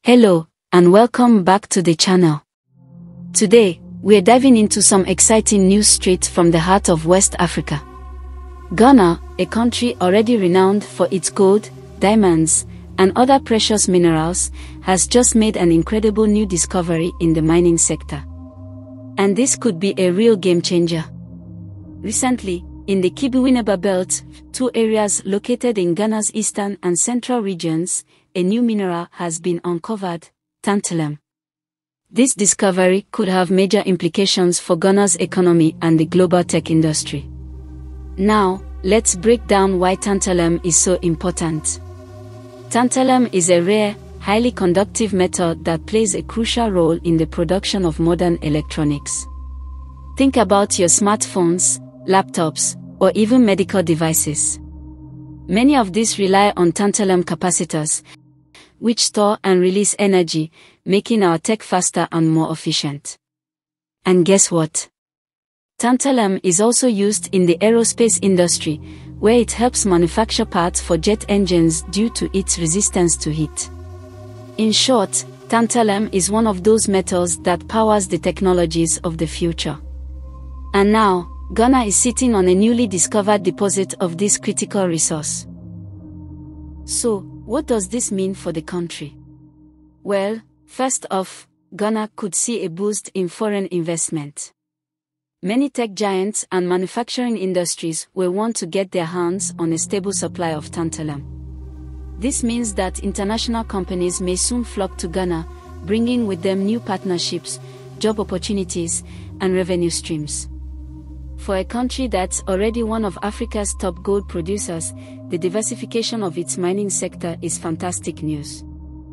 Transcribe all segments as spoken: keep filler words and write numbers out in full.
Hello, and welcome back to the channel. Today, we're diving into some exciting news straight from the heart of West Africa. Ghana, a country already renowned for its gold, diamonds, and other precious minerals, has just made an incredible new discovery in the mining sector. And this could be a real game changer. Recently, in the Kibi-Winneba Belt, two areas located in Ghana's eastern and central regions, a new mineral has been uncovered, tantalum. This discovery could have major implications for Ghana's economy and the global tech industry. Now, let's break down why tantalum is so important. Tantalum is a rare, highly conductive metal that plays a crucial role in the production of modern electronics. Think about your smartphones, laptops, or even medical devices. Many of these rely on tantalum capacitors, which store and release energy, making our tech faster and more efficient. And guess what? Tantalum is also used in the aerospace industry, where it helps manufacture parts for jet engines due to its resistance to heat. In short, tantalum is one of those metals that powers the technologies of the future. And now, Ghana is sitting on a newly discovered deposit of this critical resource. So, what does this mean for the country? Well, first off, Ghana could see a boost in foreign investment. Many tech giants and manufacturing industries will want to get their hands on a stable supply of tantalum. This means that international companies may soon flock to Ghana, bringing with them new partnerships, job opportunities, and revenue streams. For a country that's already one of Africa's top gold producers, the diversification of its mining sector is fantastic news.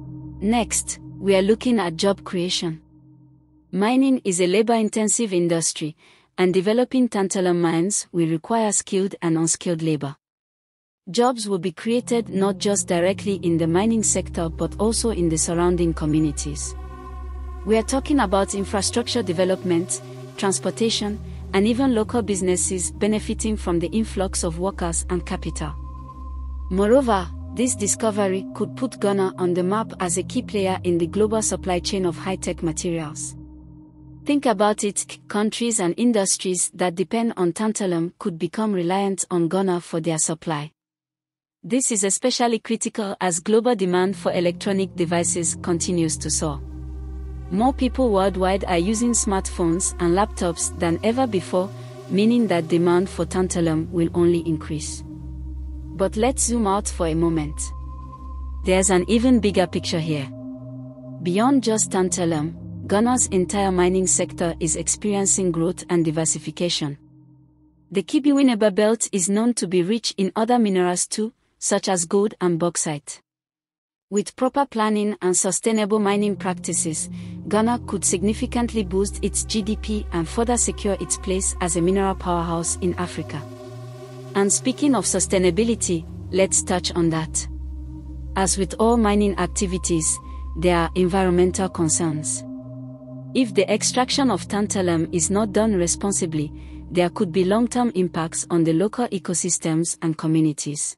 Next, we are looking at job creation. Mining is a labor-intensive industry, and developing tantalum mines will require skilled and unskilled labor. Jobs will be created not just directly in the mining sector but also in the surrounding communities. We are talking about infrastructure development, transportation, and even local businesses benefiting from the influx of workers and capital. Moreover, this discovery could put Ghana on the map as a key player in the global supply chain of high-tech materials. Think about it, countries and industries that depend on tantalum could become reliant on Ghana for their supply. This is especially critical as global demand for electronic devices continues to soar. More people worldwide are using smartphones and laptops than ever before, meaning that demand for tantalum will only increase. But let's zoom out for a moment. There's an even bigger picture here. Beyond just tantalum, Ghana's entire mining sector is experiencing growth and diversification. The Kibi-Winneba Belt is known to be rich in other minerals too, such as gold and bauxite. With proper planning and sustainable mining practices, Ghana could significantly boost its G D P and further secure its place as a mineral powerhouse in Africa. And speaking of sustainability, let's touch on that. As with all mining activities, there are environmental concerns. If the extraction of tantalum is not done responsibly, there could be long-term impacts on the local ecosystems and communities.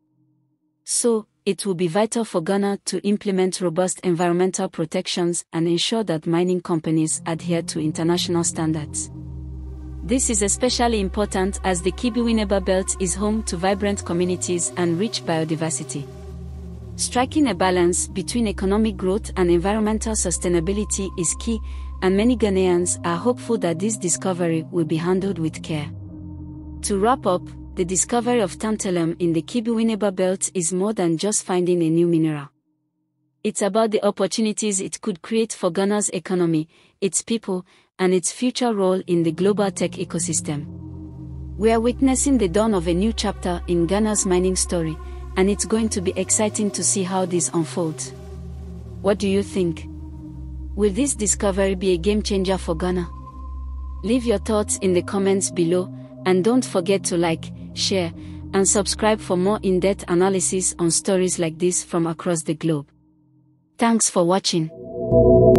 So, it will be vital for Ghana to implement robust environmental protections and ensure that mining companies adhere to international standards. This is especially important as the Kibi-Winneba Belt is home to vibrant communities and rich biodiversity. Striking a balance between economic growth and environmental sustainability is key, and many Ghanaians are hopeful that this discovery will be handled with care. To wrap up, the discovery of tantalum in the Kibi-Winneba Belt is more than just finding a new mineral. It's about the opportunities it could create for Ghana's economy, its people, and its future role in the global tech ecosystem. We are witnessing the dawn of a new chapter in Ghana's mining story, and it's going to be exciting to see how this unfolds. What do you think? Will this discovery be a game changer for Ghana? Leave your thoughts in the comments below, and don't forget to like, share, and subscribe for more in-depth analysis on stories like this from across the globe. Thanks for watching.